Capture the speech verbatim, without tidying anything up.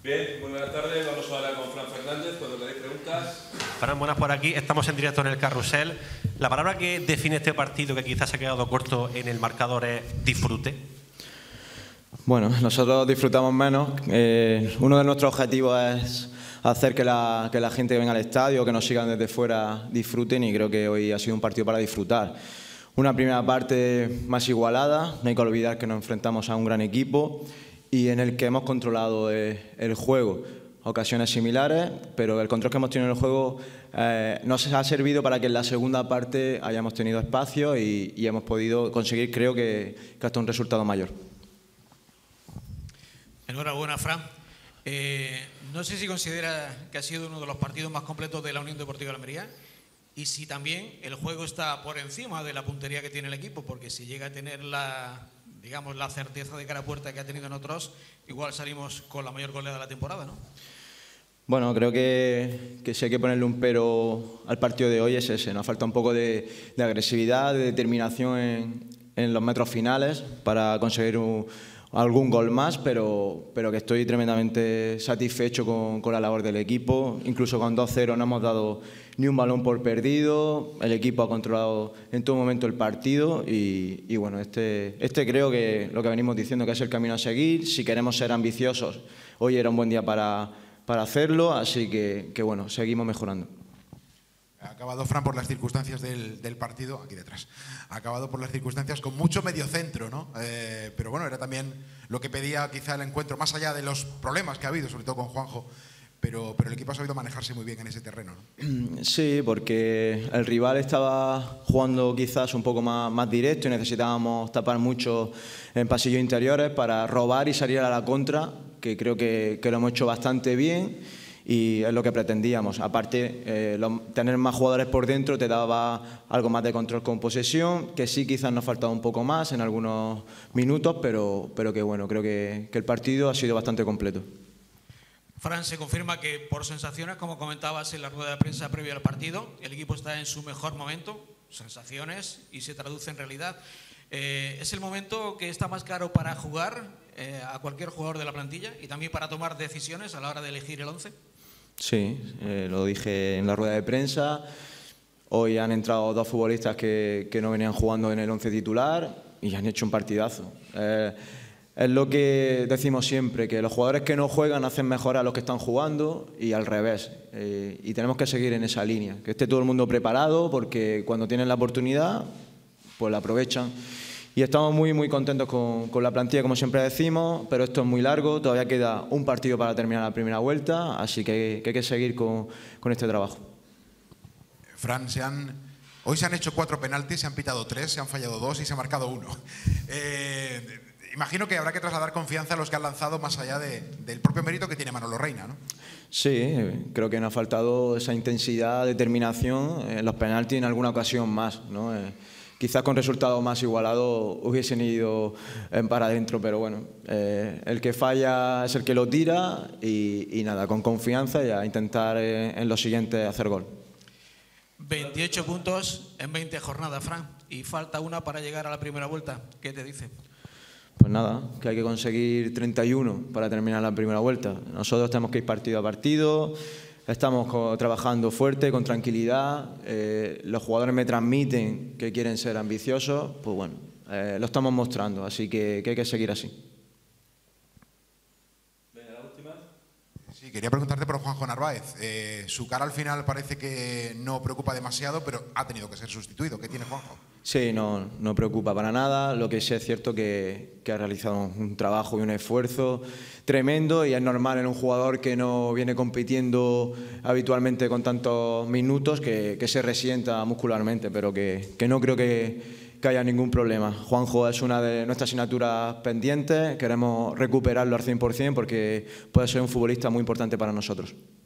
Bien, muy buenas tardes. Vamos ahora con Fran Fernández. Cuando tenéis preguntas. Fran, buenas por aquí. Estamos en directo en el Carrusel. La palabra que define este partido, que quizás se ha quedado corto en el marcador, es disfrute. Bueno, nosotros disfrutamos menos. Eh, uno de nuestros objetivos es hacer que la, que la gente que venga al estadio, que nos sigan desde fuera, disfruten, y creo que hoy ha sido un partido para disfrutar. Una primera parte más igualada, no hay que olvidar que nos enfrentamos a un gran equipo y en el que hemos controlado el, el juego. Ocasiones similares, pero el control que hemos tenido en el juego eh, nos ha servido para que en la segunda parte hayamos tenido espacio y, y hemos podido conseguir, creo que, que hasta un resultado mayor. Enhorabuena, Fran. Eh, no sé si considera que ha sido uno de los partidos más completos de la Unión Deportiva de Almería y si también el juego está por encima de la puntería que tiene el equipo, porque si llega a tener la, digamos, la certeza de cara a puerta que ha tenido en otros, igual salimos con la mayor goleada de la temporada, ¿no? Bueno, creo que, que si hay que ponerle un pero al partido de hoy es ese. Nos falta un poco de, de agresividad, de determinación en, en los metros finales para conseguir un, algún gol más, pero, pero que estoy tremendamente satisfecho con, con la labor del equipo. Incluso con dos cero no hemos dado ni un balón por perdido, el equipo ha controlado en todo momento el partido y, y bueno, este, este creo que lo que venimos diciendo que es el camino a seguir. Si queremos ser ambiciosos, hoy era un buen día para, para hacerlo, así que, que bueno, seguimos mejorando. Ha acabado, Fran, por las circunstancias del, del partido, aquí detrás, ha acabado por las circunstancias con mucho mediocentro, ¿no? Eh, pero bueno, era también lo que pedía quizá el encuentro, más allá de los problemas que ha habido, sobre todo con Juanjo, pero, pero el equipo ha sabido manejarse muy bien en ese terreno, ¿no? Sí, porque el rival estaba jugando quizás un poco más, más directo y necesitábamos tapar mucho en pasillos interiores para robar y salir a la contra, que creo que, que lo hemos hecho bastante bien. Y es lo que pretendíamos. Aparte, eh, lo, tener más jugadores por dentro te daba algo más de control con posesión, que sí quizás nos faltaba un poco más en algunos minutos, pero, pero que bueno, creo que, que el partido ha sido bastante completo. Fran, se confirma que por sensaciones, como comentabas en la rueda de prensa previa al partido, el equipo está en su mejor momento, sensaciones, y se traduce en realidad. Eh, ¿Es el momento que está más claro para jugar eh, a cualquier jugador de la plantilla y también para tomar decisiones a la hora de elegir el once? Sí, eh, lo dije en la rueda de prensa. Hoy han entrado dos futbolistas que, que no venían jugando en el once titular y han hecho un partidazo. Eh, es lo que decimos siempre, que los jugadores que no juegan hacen mejor a los que están jugando y al revés. Eh, y tenemos que seguir en esa línea, que esté todo el mundo preparado porque cuando tienen la oportunidad, pues la aprovechan. Y estamos muy, muy contentos con, con la plantilla, como siempre decimos, pero esto es muy largo, todavía queda un partido para terminar la primera vuelta, así que, que hay que seguir con, con este trabajo. Fran, se han, hoy se han hecho cuatro penaltis, se han pitado tres, se han fallado dos y se ha marcado uno. Eh, imagino que habrá que trasladar confianza a los que han lanzado más allá de, del propio mérito que tiene Manolo Reina, ¿no? Sí, creo que nos ha faltado esa intensidad, determinación en los penaltis en alguna ocasión más, ¿no? Eh, Quizás con resultados más igualados hubiesen ido para adentro, pero bueno, eh, el que falla es el que lo tira y, y nada, con confianza y a intentar eh, en lo siguiente hacer gol. veintiocho puntos en veinte jornadas, Fran, y falta una para llegar a la primera vuelta. ¿Qué te dice? Pues nada, que hay que conseguir treinta y uno para terminar la primera vuelta. Nosotros tenemos que ir partido a partido. Estamos trabajando fuerte, con tranquilidad, eh, los jugadores me transmiten que quieren ser ambiciosos, pues bueno, eh, lo estamos mostrando, así que, que hay que seguir así. Venga, la última. Sí, quería preguntarte por Juanjo Narváez. Eh, su cara al final parece que no preocupa demasiado, pero ha tenido que ser sustituido. ¿Qué tiene Juanjo? Sí, no, no preocupa para nada. Lo que sí es cierto que, que ha realizado un trabajo y un esfuerzo tremendo y es normal en un jugador que no viene compitiendo habitualmente con tantos minutos que, que se resienta muscularmente, pero que, que no creo que, que haya ningún problema. Juanjo es una de nuestras asignaturas pendientes, queremos recuperarlo al cien por cien porque puede ser un futbolista muy importante para nosotros.